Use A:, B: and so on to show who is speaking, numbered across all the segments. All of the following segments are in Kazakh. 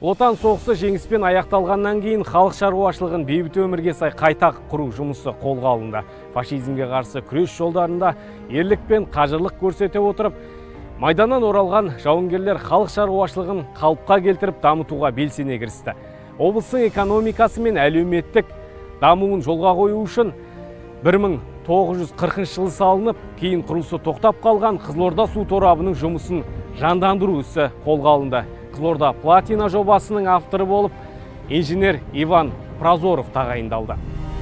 A: Отан соғысы жеңіспен аяқталғаннан кейін халық шаруашылығын бейбіт өмірге сай қайта құру жұмысы қолға алынды. Фашизмге қарсы күрес жолдарында ерлік пен қажырлық көрсете отырып, майданнан оралған жауынгерлер халық шаруашылығын қалыпқа келтіріп дамытуға белсене кірісті. Облыстың экономикасы мен әлеуметтік дамуын жолға қою үшін 1940 жылы салынып, кейін құрылысы тоқтап қалған Қызылорда су торабының жұмысын жандандыру ісі қолға алынды. Қызылорда платина жобасының авторы болып, инженер Иван Прозоров тағайындалды.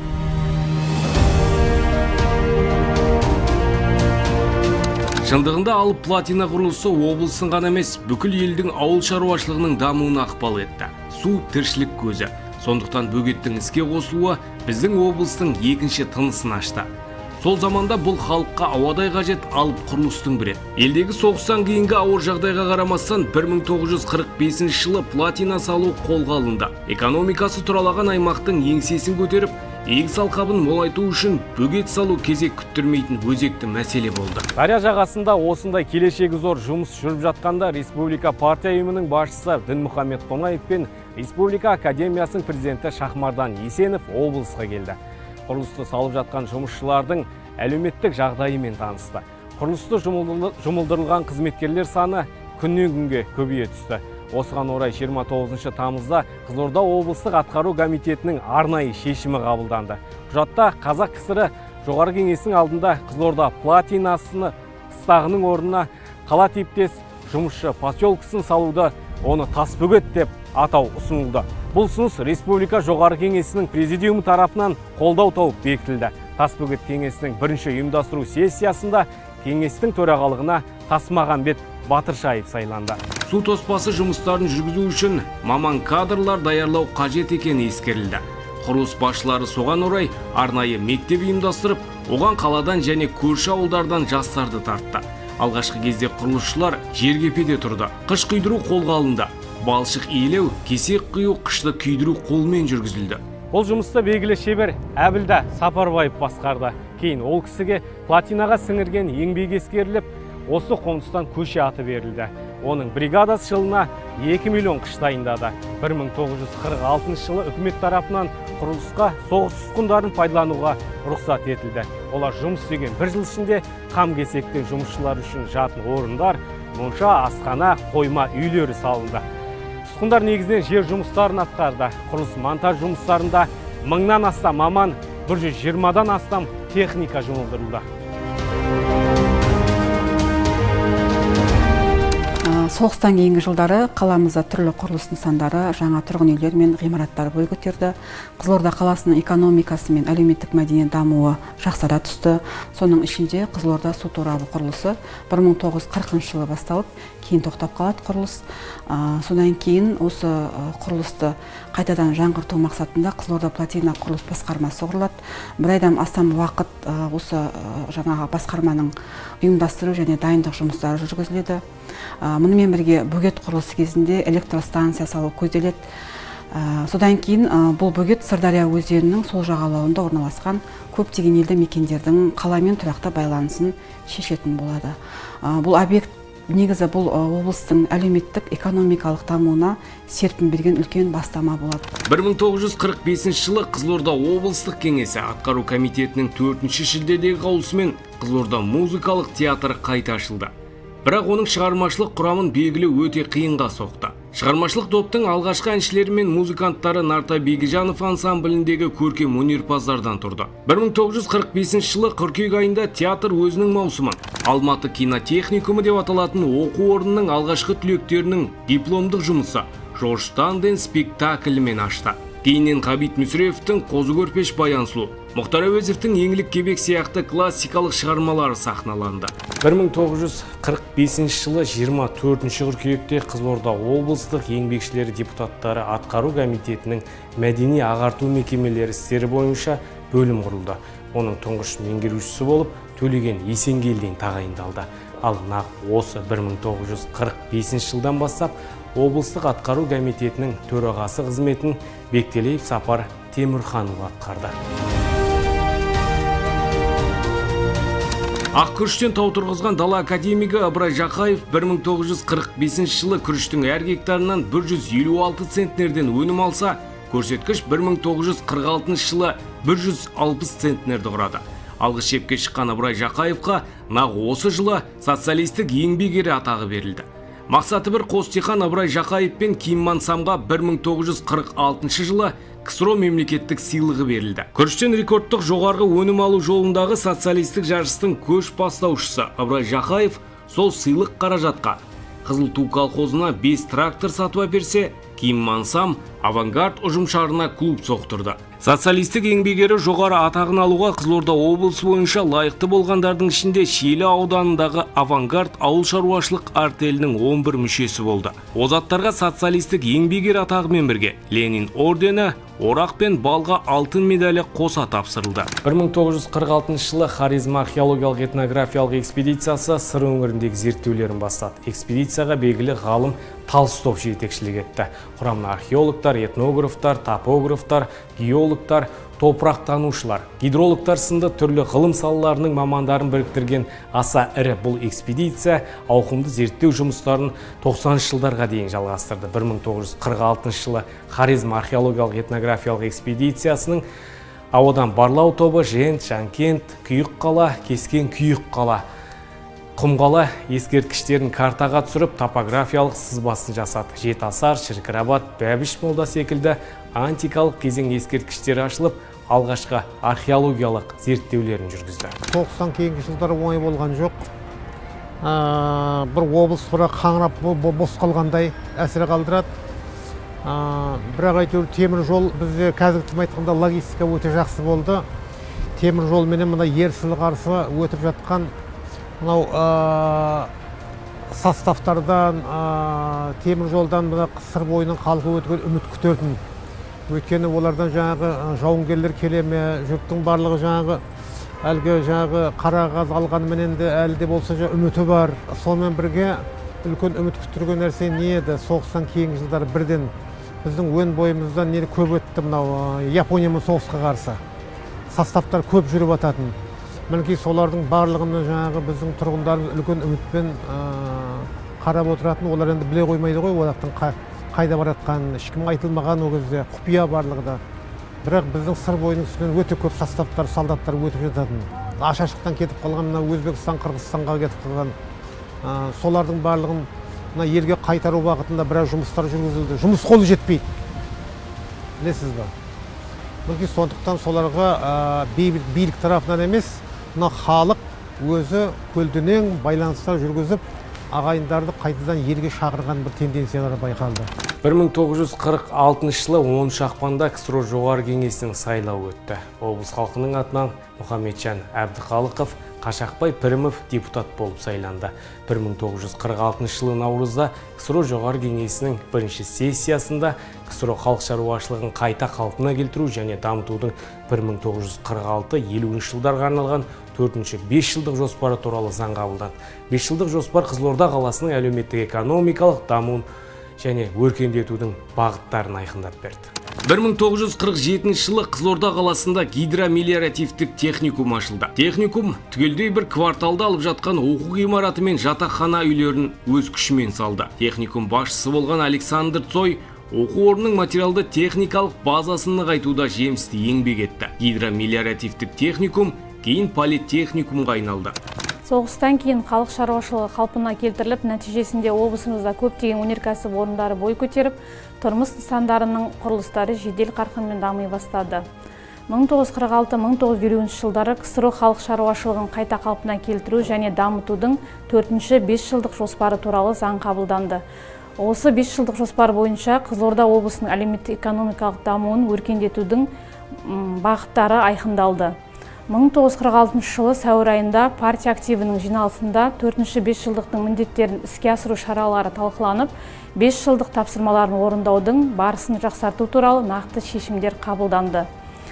A: Шындығында алып платина құрылысы облыстың ғана емес, бүкіл елдің ауыл шаруашылығының дамуына ықпал етті. Су тіршілік көзі. Сондықтан бөгеттің іске қосылуы біздің облыстың екінші тынысын ашты. Сол заманда бұл халыққа ауадай қажет алып құрылыстың бірі. Елдегі соғыстан кейінгі ауыр жағдайға қарамастан 1945 жылы платина салу қолға алынды. Экономикасы тұралаған аймақтың еңсесін көтеріп, егіс алқабын молайту үшін бөгет салу кезек күттірмейтін өзекті мәселе болды. Дария жағасында осындай келешегі зор жұмыс жүріп жатқанда Республика партия ұйымының басшысы Дінмұхамед Қонаев пен Республика академиясының президенті Шахмардан Есенов облысқа келді. Құрылысты салып жатқан жұмысшылардың әлеуметтік жағдайымен танысты. Құрылысты жұмылдырылған қызметкерлер саны күннен күнге көбейе түсті. Осыған орай 29 тамызда Қызылорда облыстық атқару комитетінің арнайы шешімі қабылданды. Құжатта Қазақ КСР жоғары кеңесінің алдында Қызылорда платинасыны қыстағының орнына қала типтес жұмысшы поселкесін салуды, оны Тасбөгет деп атау ұсынылды. Бұл ұсыныс Республика жоғары кеңесінің президиумы тарапынан қолдау тауып бекітілді. Тасбөгет кеңесінің бірінші ұйымдастыру сессиясында кеңестің төрағалығына Тасмағамбет Батыршаев сайланды. Су тоспасы жұмыстарын жүргізу үшін маман кадрлар даярлау қажет екені ескерілді. Құрылыс басшылары соған орай арнайы мектеп ұйымдастырып, оған қаладан және көрші ауылдардан жастарды тартты. Алғашқы кезде құрылысшылар жергепеде тұрды. Қыш құйдыру қолға алынды. Балшық иілеу, кесек құю, қышты күйдіру қолмен жүргізілді. Бұл жұмысты белгілі шебер Әбілда Сапарбаев басқарды. Кейін ол кісіге платинаға сіңірген еңбек ескеріліп, осы қоныстан көше аты берілді. Оның бригадасы жылына 2 миллион қыш дайындады. 1946 жылы үкімет тарапынан құрылысқа соғыс тұтқындарын пайдалануға рұқсат етілді. Олар жұмыс істеген бір жыл ішінде қам-кесектен жұмысшылар үшін жатын орындар, монша, асхана, қойма үйлері салынды. Тұтқындар негізінен жер жұмыстарын атқарды. Құрылыс монтаж жұмыстарында 1000-нан астам маман, 120-дан астам техника жұмылдырылды.
B: Соғыстан кейінгі жылдары қаламызда түрлі құрылыс нысандары, жаңа тұрғын үйлер мен ғимараттар бой көтерді. Қызылорда қаласының экономикасы мен әлеуметтік мәдени дамуы жақсара түсті. Соның ішінде Қызылорда су торабы құрылысы 1940 жылы басталып, кейін тоқтап қалады құрылыс. Содан кейін осы құрылысты қайтадан жаңғырту мақсатында Қызылорда платина құрылыс басқармасы құрылады. Бір айдан астам уақыт осы жаңағы басқарманың ұйымдастыру және дайындық жұмыстары жүргізіледі. Мұнымен бірге бөгет құрылысы кезінде электростанция салу көзделеді. Содан кейін бұл бөгет Сырдария өзенінің сол жағалауында орналасқан көптеген елді мекендердің қаламен тұрақты байланысын шешетін болады. Бұл объект негізі бұл облыстың әлеуметтік экономикалық дамуына серпін берген үлкен бастама болады.
A: 1945 жылы Қызылорда облыстық кеңесі атқару комитетінің 4-ші шілдедегі қаулысымен Қызылорда музыкалық театры қайта ашылды. Бірақ оның шығармашылық құрамын белгілі өте қиынға соқты. Шығармашылық топтың алғашқы әншілері мен музыканттары Нарта Бегежанов ансамбліндегі көркем өнерпаздардан тұрды. 1945 жылы қыркүйек айында театр өзінің маусымын Алматы кинотехникумы деп аталатын оқу орнының алғашқы түлектерінің дипломдық жұмысы Жорж Танден спектаклімен ашты. Кейіннен Қабит Мүсіревтің Қозы көрпеш баян сұлу, Мұхтар Әуезовтің Еңлік кебек сияқты классикалық шығармалары сахналанды. 1945 жылы 24 қыркүйекте Қызылорда облыстық еңбекшілері депутаттары атқару комитетінің мәдени ағарту мекемелері істері бойынша бөлім құрылды. Оның тұңғыш меңгерушісі болып Төлеген Есенгелдин тағайындалды. Ал осы 1945 жылдан бастап облыстық атқару комитетінің төрағасы қызметін Бектелеев Сапар Темірханов атқарды. Ақ күріштен тау тұрғызған дала академигі Ыбырай Жақаев 1945 жылы күріштің әр гектарынан 156 центнерден өнім алса, көрсеткіш 1946 жылы 160 центнерді құрады. Алғы шепке шыққан Ыбырай Жақаевқа нақ осы жылы социалистік еңбек ері атағы берілді. Мақсаты бір қос диқан Ыбырай Жақаев пен Ким Ман Самға 1946 жылы КСРО мемлекеттік сыйлығы берілді. Күріштен рекордтық жоғарғы өнім алу жолындағы социалистік жарыстың көш бастаушысы Ыбырай Жақаев сол сыйлық қаражатқа Қызыл ту колхозына 5 трактор сатып әперсе, Ким Ман Сам авангард ұжымшарына клуб соқтырды. Социалистік еңбек ері жоғары атағын алуға Қызылорда облысы бойынша лайықты болғандардың ішінде Шиелі ауданындағы авангард ауыл шаруашылық артелінің 11 мүшесі болды. Озаттарға социалистік еңбек ері атағымен бірге Ленин ордені, орақ пен балға алтын медалі қоса тапсырылды. 1946 жылы Хорезм археологиялық этнографиялық экспедициясы Сыр өңіріндегі зерттеулерін бастады. Экспедицияға белгілі ғалым Толстов жетекшілік етті. Құрамына археологтар, этнографтар, топографтар, геологтар, топырақтанушылар, гидрологтар сынды түрлі ғылым салаларының мамандарын біріктірген аса ірі бұл экспедиция ауқымды зерттеу жұмыстарын 90 жылдарға дейін жалғастырды. 1946 жылы Хорезм археологиялық этнографиялық экспедициясының ауадан барлау тобы Жент, Жанкент, Күйік қала, Кескен Күйік қала, Құмқала ескерткіштерін картаға түсіріп, топографиялық сызбасын жасады. Жетасар, Шіркірабад, Бәбіш молда секілді антикалық кезең ескерткіштері ашылып, алғашқы археологиялық зерттеулерін жүргізді.
C: Соғыстан кейінгі жылдары оңай болған жоқ. Бір облыс қаңырап бос қалғандай әсер қалдырады. Бірақ әйтеуір темір жол бізде қазіргі тілмен айтқанда логистика өте жақсы болды. Темір жол менен мына ерсілі-қарсылы өтіп жатқан мынау составтардан, темір жолдан Сыр бойының халқы өткен үміт күтетін. Өйткені олардан жаңағы жауынгерлер келе ме, жұрттың барлығы жаңағы қара қағаз алғанменен де әлі де болса үміті бар. Сонымен бірге үлкен үміт күттірген нәрсе не еді? Соғыстан кейінгі жылдары бірден біздің өн бойымыздан не көп өтті, мынау Япониямен соғысқа қарсы. Составтар көп жүріп ататын. Мінекей солардың барлығына жаңағы біздің тұрғындарымыз үлкен үмітпен қарап отыратын. Олар енді біле қоймайды ғой, одақтың қайда баратқанын, ешкім айтылмаған ол кезде, құпия барлығы да. Бірақ біздің Сыр бойының үстінен өте көп составтар, солдаттар өтіп жататын. Ашашықтан кетіп қалған, Өзбекстан, Қырғызстанға кетіп қалған. Солардың барлығын елге қайтару бағытында біраз жұмыстар жүргізілді. Жұмыс қолы жетпейді. Білесіз ба? Мінекей сондықтан соларға билік тарапынан емес, халық өзі көлденең байланыстар жүргізіп, ағайындарды қайтадан елге шақырған бір тенденциялар байқалды.
A: 1946 жылы 10 ақпанда КСРО жоғары кеңесінің сайлауы өтті. Облыс халқының атынан Мұхамеджан Әбдіхалықов, Қашақбай Пірімов депутат болып сайланды. 1946 жылы наурызда КСРО жоғары кеңесінің бірінші сессиясында КСРО халық шаруашылығын қайта қалпына келтіру және дамытудың 1946-50 жылдарға арналған 4-5 жылдық жоспары туралы заң қабылданды. 5 жылдық жоспар Қызылорда қаласының әлеуметтік экономикалық дамуын және өркендетудің бағыттарын айқындап берді. 1947 жылы Қызылорда қаласында гидромелиоративтік техникум ашылды. Техникум түгелдей бір кварталда алып жатқан оқу ғимараты мен жатақхана үйлерін өз күшімен салды. Техникум басшысы болған Александр Цой оқу орнының материалды техникалық базасын нығайтуда жемісті еңбек етті. Гидромелиоративтік техникум кейін политехникумға айналды.
D: Соғыстан кейін халық шаруашылығы қалпына келтіріліп, нәтижесінде облысымызда көптеген өнеркәсіп орындары бой көтеріп, тұрмыс нысандарының құрылыстары жедел қарқынмен дами бастады. 1946-1950 жылдары КСРО халық шаруашылығын қайта қалпына келтіру және дамытудың 4-5 жылдық жоспары туралы заң қабылданды. Осы 5 жылдық жоспар бойынша Қызылорда облысының әлеуметтік экономикалық дамуын өркендетудің бағыттары айқындалды. 1946 жылы сәуір айында партия активінің жиналысында 4-5 жылдықтың міндеттерін іске асыру шаралары талқыланып, 5 жылдық тапсырмаларын орындаудың барысын жақсарту туралы нақты шешімдер қабылданды.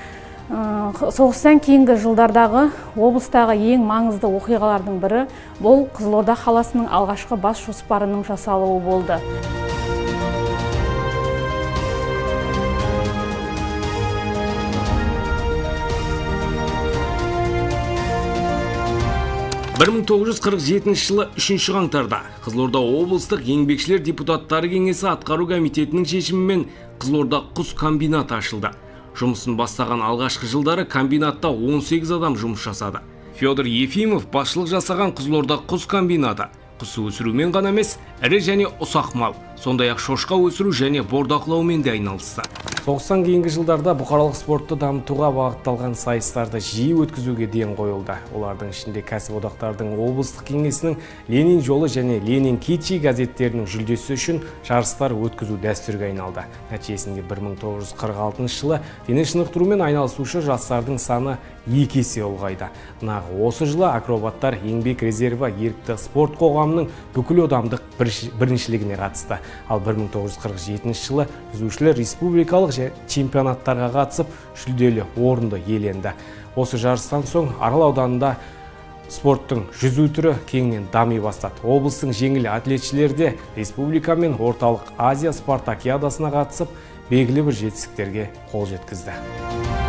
D: Соғыстан кейінгі жылдардағы облыстағы ең маңызды оқиғалардың бірі бұл Қызылорда қаласының алғашқы бас жоспарының жасалуы болды.
A: 1947 жылы 3 қаңтарда Қызылорда облыстық еңбекшілер депутаттары кеңесі атқару комитетінің шешімімен Қызылорда құс комбинаты ашылды. Жұмысын бастаған алғашқы жылдары комбинатта 18 адам жұмыс жасады. Федор Ефимов басшылық жасаған Қызылорда құс комбинаты құс өсірумен ғана емес, ірі және ұсақ мал, сондай-ақ шошқа өсіру және бордақылаумен де айналысты. Соғыстан кейінгі жылдарда бұқаралық спортты дамытуға бағытталған сайыстарды жиі өткізуге ден қойылды. Олардың ішінде кәсіподақтардың облыстық кеңесінің Ленин жолы және Ленин Кичи газеттерінің жүлдесі үшін жарыстар өткізу дәстүрге айналды. Нәтижесінде 1946 жылы дене шынықтырумен айналысушы жастардың саны 2 есе ұлғайды. Нағы осы жылы акробаттар еңбек резерві ерікті спорт қоғамының бүкіл одамдық біріншілігіне қатысты. Ал 1947 жылы жүзушілер республикалық чемпионаттарға қатысып жүлделі орынды иеленді. Осы жарыстан соң Арал ауданында спорттың жүзу түрі кеңінен дами бастады. Облыстың жеңіл атлетшілері де республика мен орталық Азия спартакиадасына қатысып, белгілі бір жетістіктерге қол жеткізді.